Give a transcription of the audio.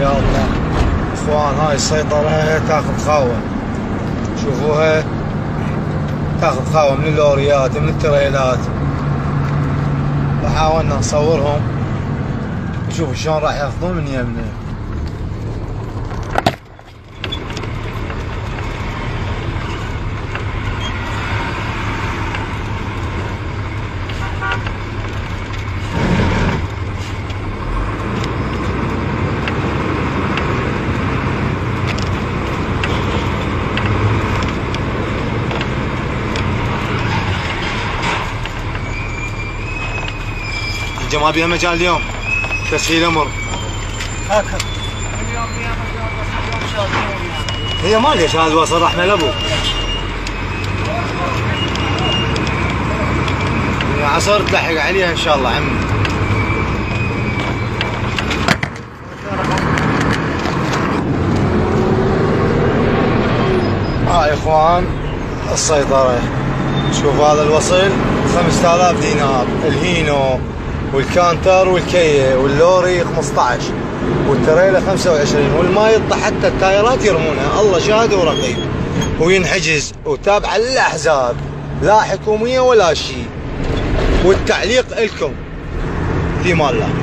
يا الله اخوان، هاي السيطرة تاخذ خاوة، شوفوها تاخذ خاوة من اللوريات من التريلات. وحاولنا نصورهم شوفوا شلون راح ياخذون من يمنا. ما بيها مجال اليوم تسهيل امر هكذا اليوم بيها مجال، بس اليوم شاطرين هي ما لها شهاده وصل رحمه لابو. عصر تلحق عليها ان شاء الله عمي. هاي اخوان السيطره، شوف هذا الوصل 5000 دينار، الهينو والكانتر والكيه واللوري 15 والتريلا 25 والما يطلع حتى التايرات يرمونها. الله شاهد ورقيب، وينحجز وتابعه للاحزاب، لا حكوميه ولا شيء. والتعليق لكم في مال الله.